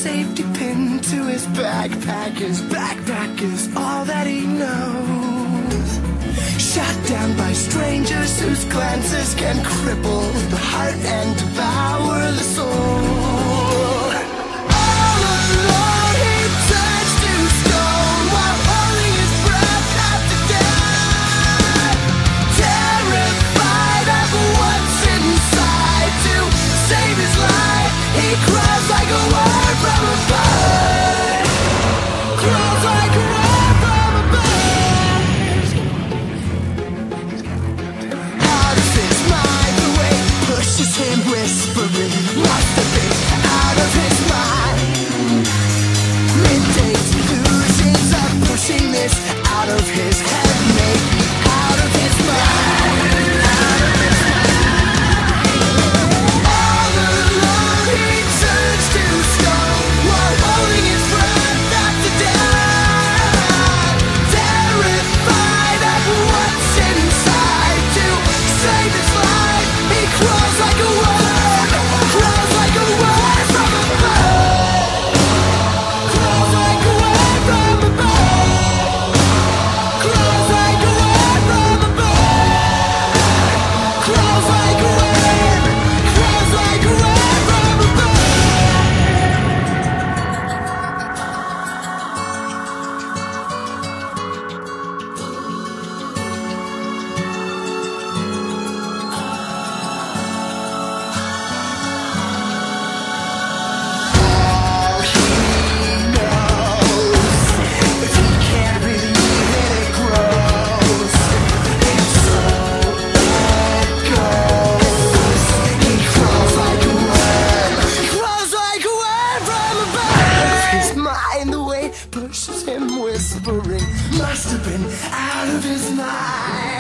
safety pin to his backpack. His backpack is all that he knows. Shot down by strangers whose glances can cripple the heart and devour the soul. All alone he turns to stone while holding his breath after death. Terrified of what's inside, to save his life he crawls like a word from a bird. Crawls like a word from a bird. Out of his mind, the way pushes him whispering. Must have been out of his mind. Midday delusions are pushing this out of his head, maybe out of his mind. Out of his mind. All alone he turns to stone while holding his breath after death. Terrified of what's inside, to save his life he crawls like a word. Crawls like a word from a bird. Crawls like a word from a bird. Crawls like a word from a bird. Crawls like a word. Crawls like a word from a bird. All he knows, if he can't believe it, it grows. And so it goes. He crawls like a word. Crawls like a word from a bird. Out of his mind, the way pushes him whispering. Must have been out of his mind.